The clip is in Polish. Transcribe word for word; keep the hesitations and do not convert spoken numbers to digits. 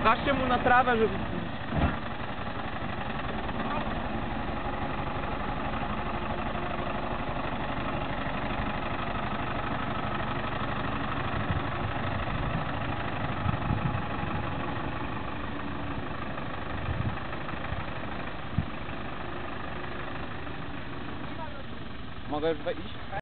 Pokażcie mu na trawę, żeby... Mogę już iść?